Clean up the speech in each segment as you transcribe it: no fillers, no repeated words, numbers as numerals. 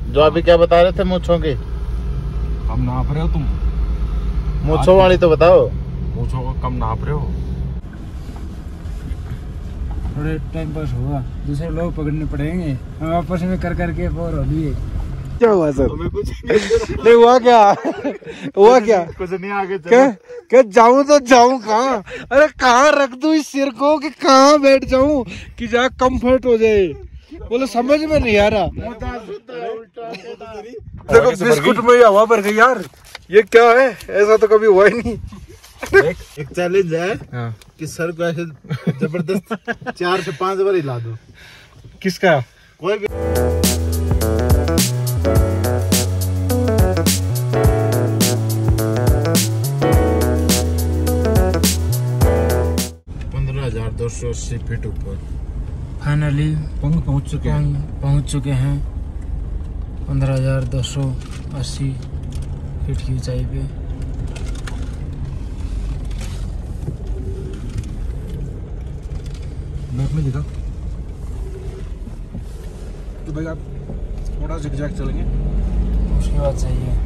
जो अभी क्या बता रहे थे मूंछों की? कम नाप रहे हो तुम? मूंछों वाली तो बताओ। मूंछों को कम नाप रहे हो? थोड़े टाइम पास हुआ, दूसरे लोग पकड़ने पड़ेंगे, हम आपस में कर करके बोर हो गए। क्या हुआ सर? कुछ नहीं हुआ क्या? हुआ क्या? कुछ नहीं, आगे क्या जाऊं तो जाऊं कहाँ? अरे कहाँ रख दूं इस सिर को कि कहाँ बैठ जाऊं कि जहाँ कंफर्ट हो जाए? बोले समझ में नहीं आ रहा। देखो बिस्कुट में हवा भर गई यार, ये क्या है? ऐसा तो कभी हुआ ही नहीं। एक चैलेंज है कि सर को ऐसे जबरदस्त 4 से 5 बार हिला दो। किसका? कोई भी। $15,280 फीट ऊपर फाइनली पहुंच चुके हैं 15,280 फीट की ऊंचाई पे। मैप में दिखा तो भाई आप थोड़ा ज़िगज़ैग चलेंगे, उसके बाद सही है।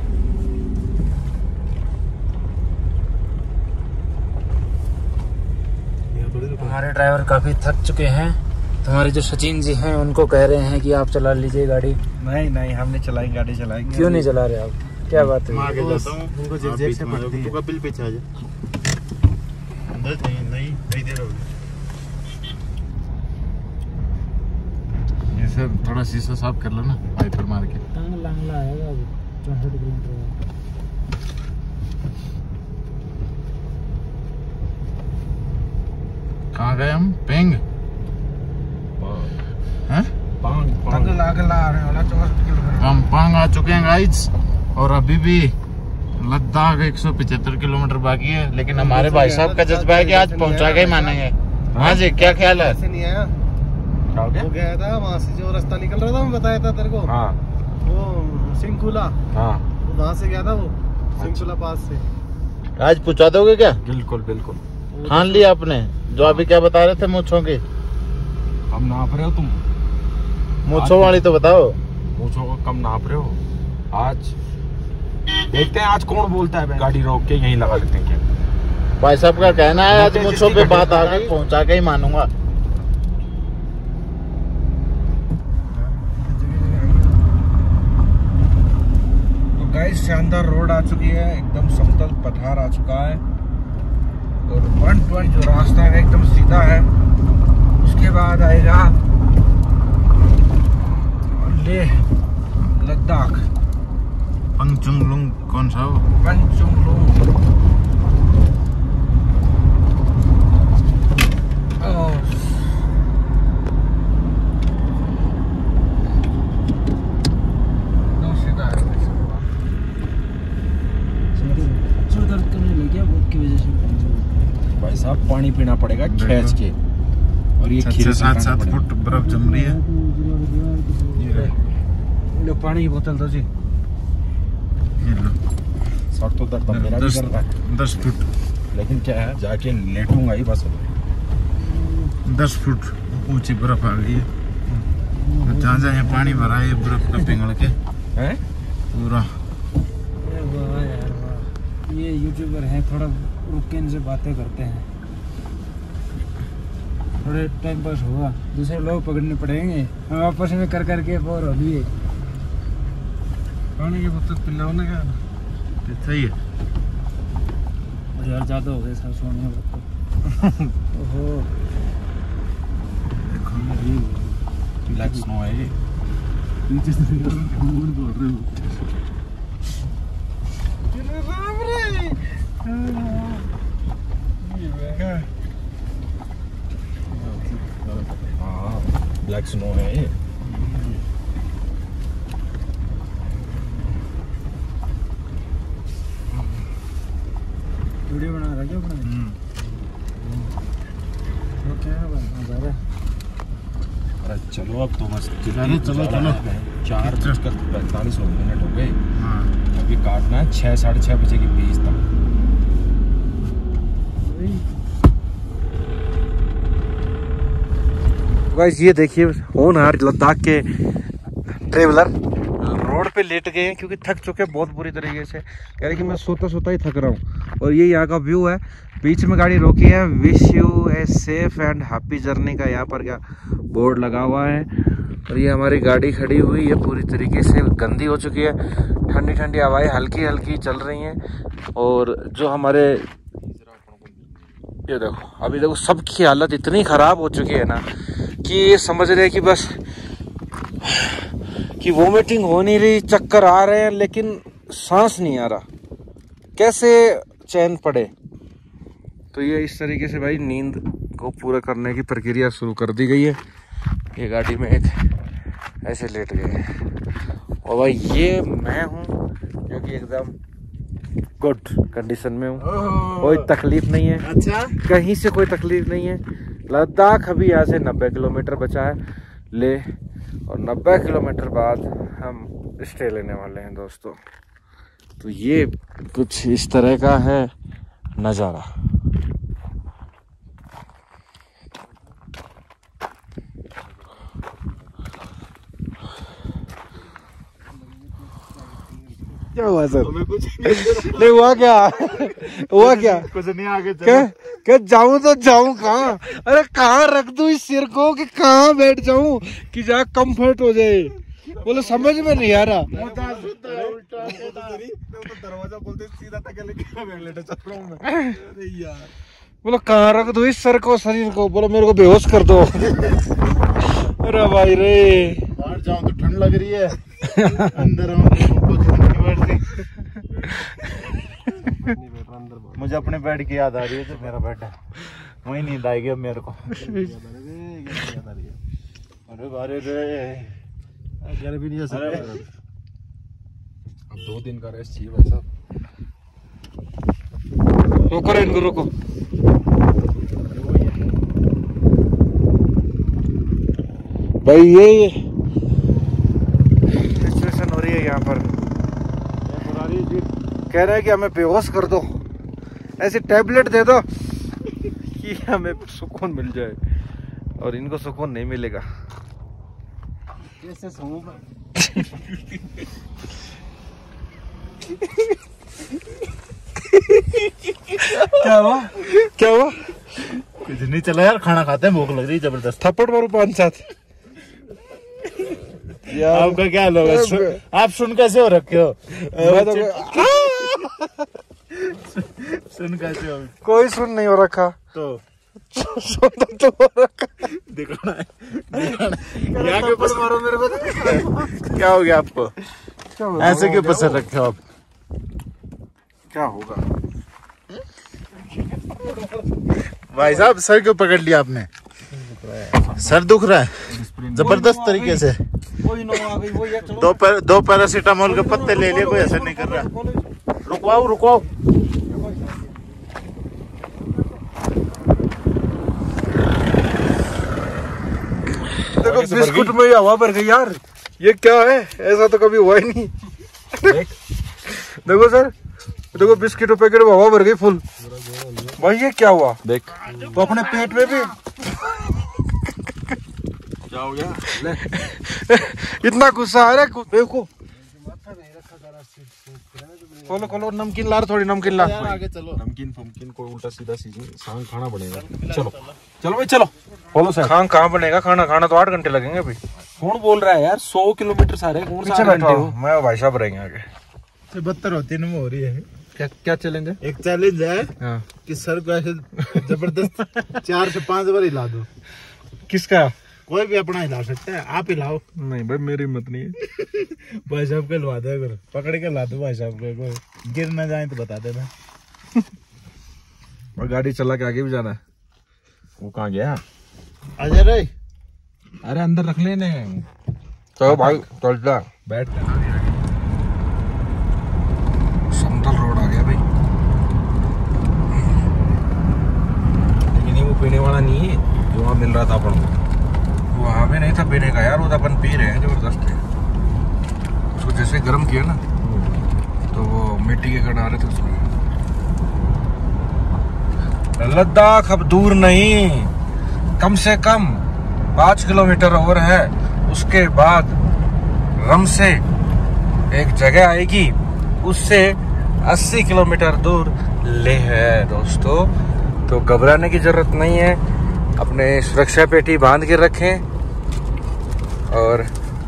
हमारे ड्राइवर काफी थक चुके हैं। हमारे जो सचिन जी हैं उनको कह रहे हैं कि आप चला लीजिए गाड़ी। नहीं हमने चलाई, गाड़ी चलाएंगे। क्यों नहीं चला रहे आप? क्या बात है? मैं आगे जाता हूं, उनको ज़िगज़ैग से पड़ती है। बिल पीछे आ जा। नहीं दे रहा हूं। ये सर थोड़ा शीशा साफ कर लो ना, वाइपर मार के। लांगला आएगा 64 किलोमीटर। कहाँ गए हम? पेंग? हैं? हम पांग आ चुके हैं गाइस, और अभी भी लद्दाख 175 किलोमीटर बाकी है। लेकिन हमारे भाई साहब का जज्बा है कि आज पहुंचा के ही मानेंगे। हाँ जी, क्या ख्याल है? नहीं आया, क्या हो गया? वो गया था वहाँ से, जो रास्ता निकल रहा था मैं बताया था तेरे को। हाँ वो सिंकुला, हाँ वहाँ से गया था वो, सिंकुला पास से। आज पहुंचा दोगे क्या? बिल्कुल बिल्कुल। ठान लिया आपने? जो अभी क्या बता रहे थे मूंछों की? कम नाप रहे हो तुम? मूंछों वाली तो बताओ। मूंछों को कम नाप रहे हो? आज देखते हैं आज कौन बोलता है। गाड़ी रोक के यहीं लगा लेते हैं क्या? भाई साहब का कहना है आज मूंछों पे बात आ गई, पहुंचा के ही मानूंगा। तो गाइस शानदार रोड आ चुकी है, एकदम समतल पठार आ चुका है, और 120 जो रास्ता है एकदम सीधा है। उसके बाद आएगा लेह लद्दाख, पंगचुंगलुंग कौन सा हो? पंगचुंगलुंग। दर्द करने लग गया भूख की वजह से। भाई साहब पानी पीना पड़ेगा खींच के, और ये 7 फुट बर्फ जम रही है। लो पानी की बोतल दो जी। ये लो। सर तो दर्द मेरा भी कर रहा है। 10 फुट, लेकिन क्या है, जाके लेटूंगा ही बस। 10 फुट ऊंची बर्फ आ गई है। जहाँ जहाँ पानी भरा है, ये बर्फ का पिघल के हैं पूरा। वाह यार वाह, ये यूट्यूबर हैं, थोड़ा रुक के इनसे बातें करते हैं। थोड़े टाइम पास हुआ, दूसरे लोग पकड़ने पड़ेंगे, हम आपस में कर करके बोर हो गए। पानी की बोतल पिलाओ ना क्या? सही है। और यार ज़्यादा हो गए सर सोने में। ओहो ब्लैक स्नो है ये। नीचे से बोल रहे हो। हाँ ब्लैक स्नो है ये। वीडियो बना रहा क्या अपना? वो क्या है भाई? अरे चलो अब तो बस चलो 4:45 हो गए। हाँ। अभी काटना है 6 साढ़े 6 बजे के बीच तक। गाइस ये देखिए होनहार लद्दाख के ट्रेवलर, रोड रोड पे लेट गए हैं क्योंकि थक चुके हैं बहुत बुरी तरीके से। कह रहे कि मैं सोता सोता ही थक रहा हूँ। और ये यहाँ का व्यू है, बीच में गाड़ी रोकी है, wish you a safe and happy journey का यहाँ पर क्या बोर्ड लगा हुआ है। और ये हमारी गाड़ी खड़ी हुई है, पूरी तरीके से गंदी हो चुकी है, ठंडी ठंडी हवाएं हल्की हल्की चल रही हैं। और जो हमारे ये देखो, अभी देखो सबकी हालत इतनी ख़राब हो चुकी है ना कि ये समझ रहे हैं कि बस कि वोमिटिंग हो नहीं रही, चक्कर आ रहे हैं लेकिन सांस नहीं आ रहा, कैसे चैन पड़े। तो ये इस तरीके से भाई नींद को पूरा करने की प्रक्रिया शुरू कर दी गई है। ये गाड़ी में एक ऐसे लेट गए हैं और भाई ये मैं हूँ जो कि एकदम गुड कंडीशन में हूँ, कोई तकलीफ नहीं है। अच्छा, कहीं से कोई तकलीफ नहीं है। लद्दाख अभी यहाँ से 90 किलोमीटर बचा है ले, और 90 किलोमीटर बाद हम स्टे लेने वाले हैं दोस्तों। तो ये कुछ इस तरह का है नज़ारा। क्या हुआ सर? नहीं हुआ क्या? हुआ क्या? कुछ नहीं, आगे क्या जाऊं तो जाऊं कहाँ? अरे कहाँ रख दूं इस सिर को कि कहाँ बैठ जाऊं कि जहाँ कंफर्ट हो जाए? बोलो समझ में नहीं आ रहा। दरवाजा खोलते सीधा बोलो कहाँ रख दो इस सर को, शरीर को? बोलो मेरे को बेहोश कर दो। अरे भाई रे, बाहर जाऊं तो ठंड लग रही है, अंदर मुझे अपने बेड की याद आ रही है, जो मेरा बेड है वही नींद आएगी अब मेरे को। अरे बारे रे, भी नहीं आ सकता। अब 2 दिन का रेस्ट चाहिए भाई साहब। रोको रे इनको, रोको। भाई ये सिचुएशन हो रही है यहाँ पर, कह रहे हैं कि हमें बेहोश कर दो, ऐसी टैबलेट दे दो कि हमें सुकून मिल जाए, और इनको सुकून नहीं मिलेगा। क्या हुआ? क्या हुआ? कुछ नहीं, चला यार, खाना खाते हैं, भूख लग रही है जबरदस्त। थप्पड़ मारो 5-7 यार। आपका क्या लोग आप सुन कैसे हो रखे हो? सुन कैसे हो? कोई सुन नहीं हो रखा तो सुन तो हो रखा। दिखाना है यहाँ के ऊपर मारो मेरे को। क्या हो गया आपको? ऐसे क्यों पसंद रखे हो आप? क्या होगा भाई साहब? सर क्यों पकड़ लिया आपने? सर दुख रहा है जबरदस्त तरीके से। दो पैरासीटामोल के पत्ते ले लिए, कोई असर नहीं कर रहा। रुकवाओ रुकवाओ। देखो बिस्कुट में ही हवा भर गई यार, ये क्या है? ऐसा तो कभी हुआ ही नहीं। देखो सर, देखो बिस्किट पैकेट में हवा भर गई फुल। भाई ये क्या हुआ? देख तो अपने पेट में भी क्या हो गया? इतना गुस्सा आ रहा है देखो। खोलो खोलो, नमकीन ला, थोड़ी नमकीन ला। आगे चलो। नमकीन फमकीन को उल्टा सीधा सांग खाना बनेगा। चलो चलो भाई चलो। बोलो सर। खान कहाँ बनेगा? खाना तो 8 घंटे लगेंगे अभी। कौन बोल रहा है यार? 100 किलोमीटर सारे कौन पीछे बैठो, मैं भाई साहब रहेंगे आगे। 72 होती है हो रही है। क्या चैलेंज है? एक चैलेंज है हाँ। कि सर को ऐसे जबरदस्त 4 से 5 बार हिला दो। किसका? कोई भी अपना हिला सकता है, आप हिलाओ। नहीं भाई मेरी हिम्मत नहीं है। भाई साहब को हिलवा दो, अगर पकड़ के ला दो भाई साहब को, गिर ना जाए तो बता देना। और गाड़ी चला के आगे भी जाना है। वो कहाँ गया? अजय रे, अरे अंदर रख लेने। चलो भाई चल जा। बैठ। समतल रोड आ गया भाई, लेकिन ये वो पीने वाला नहीं है जो वहाँ मिल रहा था अपन को। वो हमें नहीं था पीने का यार, वो तो अपन पी रहे हैं जबरदस्त है। उसको जैसे गर्म किया ना तो वो मिट्टी के कण आ रहे थे उसमें। लद्दाख अब दूर नहीं, कम से कम 5 किलोमीटर और है, उसके बाद रमसे एक जगह आएगी, उससे 80 किलोमीटर दूर लेह है दोस्तों। तो घबराने की जरूरत नहीं है, अपने सुरक्षा पेटी बांध के रखें। और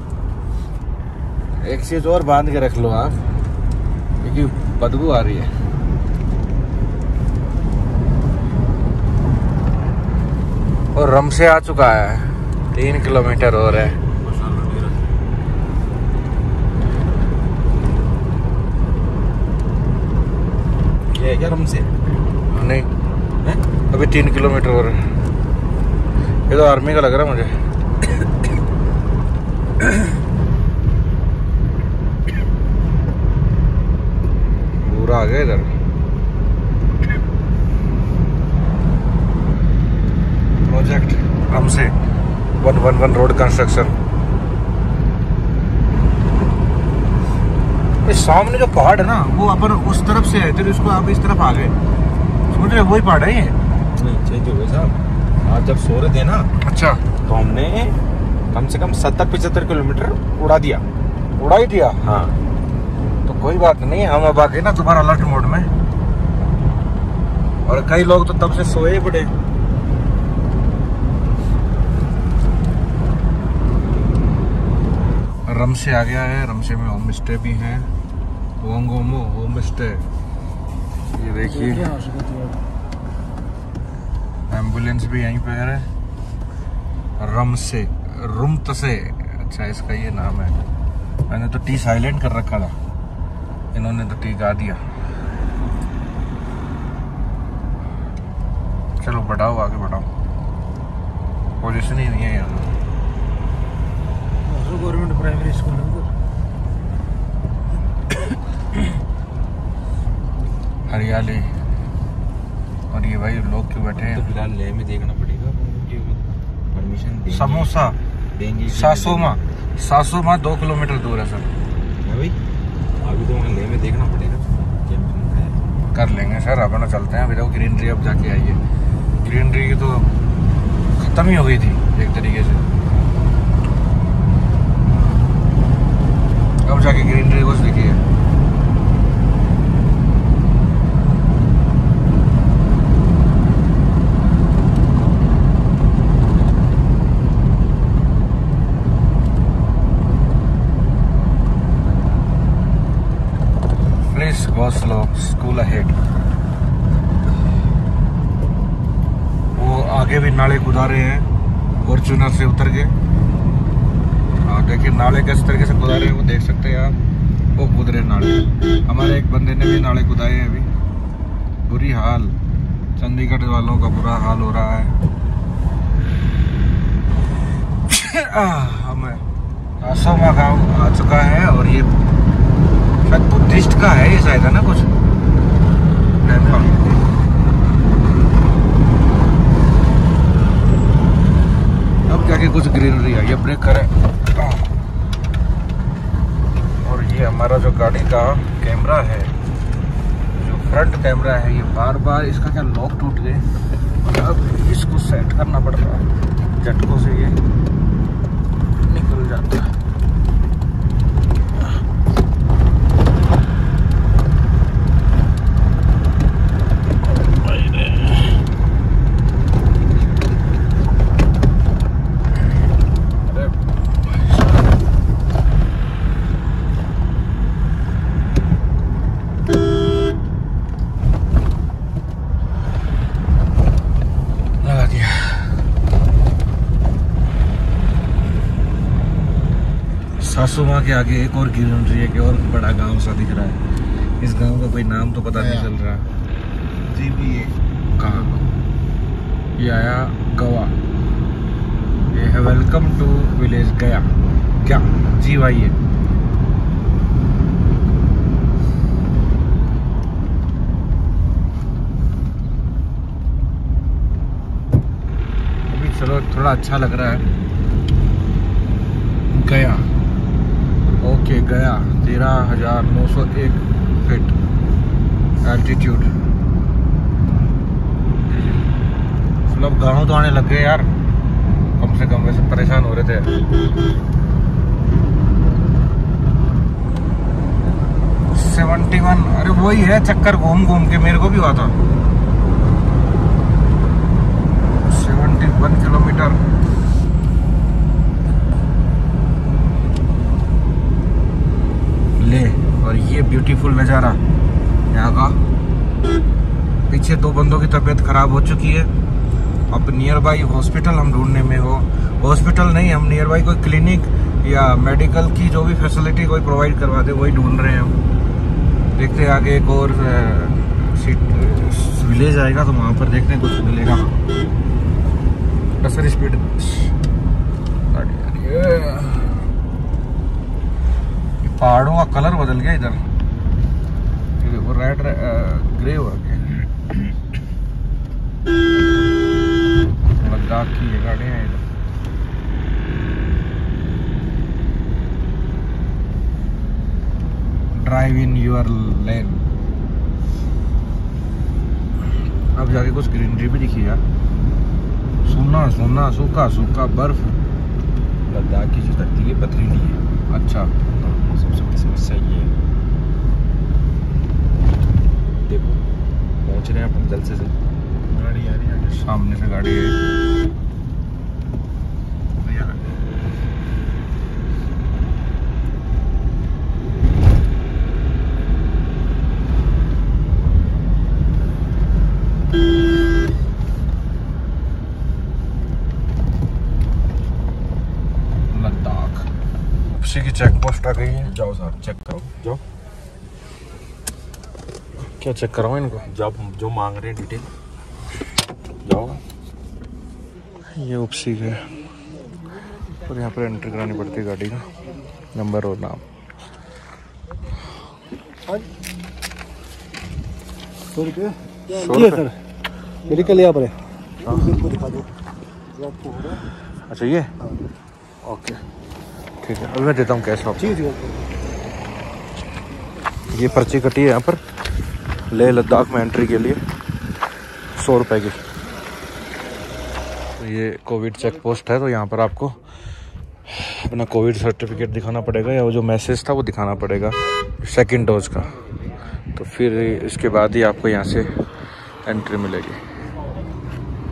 एक चीज और बांध के रख लो आप, क्योंकि बदबू आ रही है। और रम से आ चुका है, 3 किलोमीटर और है। ये है क्या रम से? नहीं है? अभी 3 किलोमीटर और है। ये तो आर्मी का लग रहा है मुझे। पूरा आ गया इधर। प्रोजेक्ट हमसे 111 रोड कंस्ट्रक्शन। सामने जो पहाड़ है ना, वो अपन उस तरफ से आए थे, इसको आप इस तरफ आ गए। समझ रहे, वही पहाड़ है ये? नहीं, चेंज हो गए साहब। आज जब सो रहे थे ना, अच्छा, तो हमने कम से कम 70-75 किलोमीटर उड़ा दिया। उड़ा ही दिया। हाँ, तो कोई बात नहीं, हम अब आ गए ना दोबारा अलर्ट मोड में। और कई लोग तो तब से सोए पड़े। रम से आ गया है, रमसे में होम स्टे भी है, वोंगोमो होम स्टे। ये देखिए, एम्बुलेंस भी यहीं पर है। रम से, रुमत से, अच्छा इसका ये नाम है। मैंने तो टी साइलेंट कर रखा था, इन्होंने तो टी गा दिया। चलो बढ़ाओ, आगे बढ़ाओ, पोजीशन ही नहीं है यहाँ। गवर्नमेंट प्राइमरी स्कूल हरियाली। और ये भाई लोग क्यों बैठे हैं? तो फिलहाल लेह में देखना पड़ेगा परमिशन समोसा देंगे। सासोमा 2 किलोमीटर दूर है सर। है भाई, अभी तो वहाँ लेह में देखना पड़ेगा क्या है। कर लेंगे सर, अपना चलते हैं। अभी तो ग्रीनरी अब जाके आइए। ग्रीनरी की तो खत्म ही हो गई थी एक तरीके से, अब जाके ग्रीनरी कुछ देखिए। Please go slow, school ahead. वो आगे भी नाले कुदा रहे हैं फॉर्च्यूनर से उतर के। देखिए नाले किस तरीके से कुदा रहे हैं, वो देख सकते हैं आप। वो कूद रहे नाले। हमारे एक बंदे ने भी नाले कुदाए हैं अभी। बुरी हाल, चंडीगढ़ वालों का बुरा हाल हो रहा है। हमें आसोमा गाँव आ चुका है, और ये शायद बुद्धिस्ट का है, ये शायद है ना कुछ टेम्पल। अब जाके कुछ ग्रीनरी आई है, ब्रेक करें। और ये हमारा जो गाड़ी का कैमरा है, जो फ्रंट कैमरा है, ये बार बार इसका क्या लॉक टूट गए। अब इसको सेट करना पड़ रहा है, झटकों से ये निकल जाता है। सासोमा के आगे एक और ग्रीनरी है, एक और बड़ा गांव सा दिख रहा है। इस गांव का कोई नाम तो पता नहीं चल रहा। GBA कहाँ ये आया? गोवा। ये है वेलकम टू विलेज गया। क्या GY है। अभी चलो थोड़ा अच्छा लग रहा है। गया, ओके गया 13,901 फीट एल्टीट्यूड। मतलब गाँव तो आने लग गए यार, कम से कम। वैसे परेशान हो रहे थे। 71, अरे वही है चक्कर घूम घूम के मेरे को भी हुआ था। 71 किलोमीटर। ले, और ये ब्यूटीफुल नज़ारा यहाँ का। पीछे 2 बंदों की तबीयत खराब हो चुकी है। अब नियर बाई हॉस्पिटल हम ढूंढने में हो, हॉस्पिटल नहीं, हम नियर बाई कोई क्लिनिक या मेडिकल की जो भी फैसिलिटी कोई प्रोवाइड करवा दे वही ढूंढ रहे हैं हम। देखते हैं आगे एक और विलेज आएगा तो वहाँ पर देखते हैं कुछ मिलेगा। सर स्पीड पहाड़ों का कलर बदल गया इधर, वो रेड ग्रे हो रखे। लद्दाख की ये गाड़ियाँ हैं इधर। Drive in your lane. अब जाके कुछ ग्रीनरी भी दिखी यार, सोना सोना सूखा सूखा बर्फ। लद्दाख की जो धरती है पथरीली है। अच्छा, सबसे बड़ी समस्या ये है। देखो पहुंच रहे हैं अपन जल्द से जल्द। गाड़ी आ रही है, सामने से गाड़ी है। लद्दाख उसी की चेक पोस्ट आ गई है। जाओ साहब चेक करो, जाओ। क्या चेक कराओ इनको? जब जो मांग रहे हैं डिटेल, जाओ। ये उपसी है और यहाँ पर एंट्री करानी पड़ती है गाड़ी का नंबर और नाम। 100 रुपये सर, मेडिकल यहाँ पर है। दिखा दो। अच्छा ये, ओके ठीक है, अभी मैं देता हूँ कैश आप। ये पर्ची कटी है यहाँ पर लेह लद्दाख में एंट्री के लिए 100 रुपये की। तो ये कोविड चेक पोस्ट है, तो यहाँ पर आपको अपना कोविड सर्टिफिकेट दिखाना पड़ेगा या वो जो मैसेज था वो दिखाना पड़ेगा 2nd डोज का। तो फिर इसके बाद ही आपको यहाँ से एंट्री मिलेगी।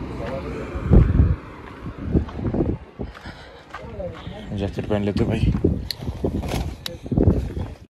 जैकेट पहन लेते भाई।